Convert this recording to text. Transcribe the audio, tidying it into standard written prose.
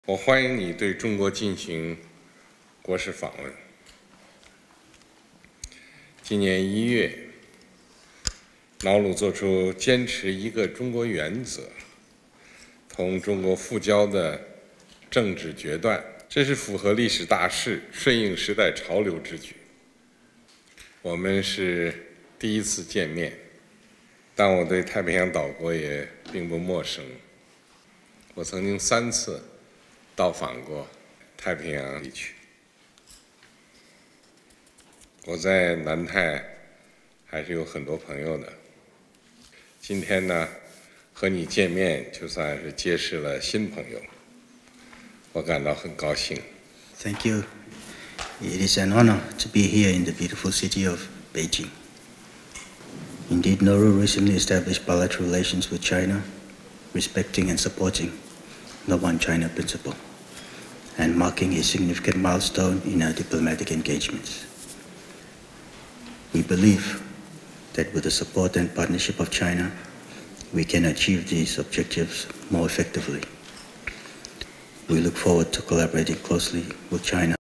我欢迎你对中国进行国事访问。今年1月，瑙鲁做出坚持一个中国原则，同中国复交的政治决断，这是符合历史大势、顺应时代潮流之举。我们是第一次见面，但我对太平洋岛国也并不陌生。我曾经3次到访过太平洋地区，我在南太还是有很多朋友的。今天呢，和你见面就算是结识了新朋友，我感到很高兴。 Thank you. It is an honor to be here in the beautiful city of Beijing. Indeed, Nauru recently established bilateral relations with China, respecting and supporting the One China principle, and marking a significant milestone in our diplomatic engagements. We believe that with the support and partnership of China, we can achieve these objectives more effectively. We look forward to collaborating closely with China